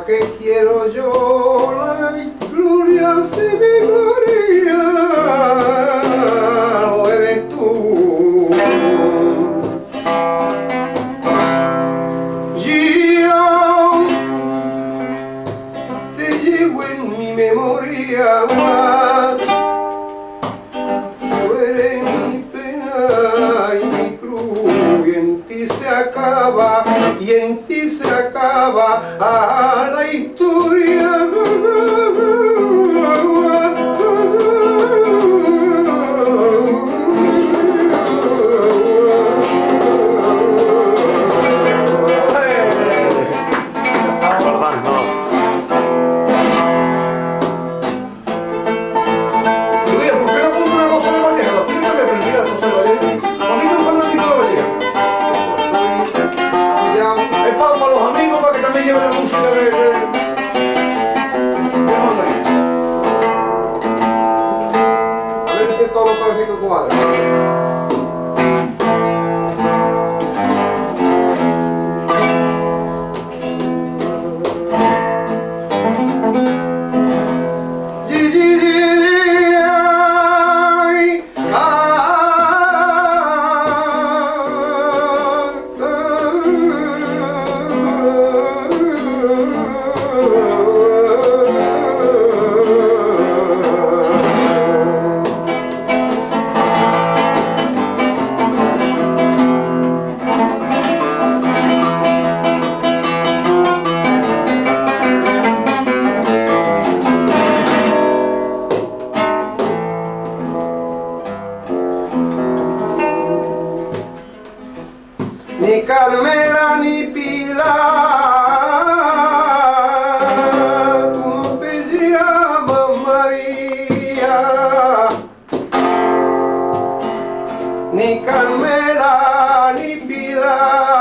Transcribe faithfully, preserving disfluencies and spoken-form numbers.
¿para qué quiero yo la gloria si mi gloria lo eres tú? Yo te llevo en mi memoria, tú eres mi pena y mi cruz, y en ti se acaba, y en ti se acaba a la historia. Ni Carmela ni Pilar, tú no te llamas María. Ni Carmela ni Pilar.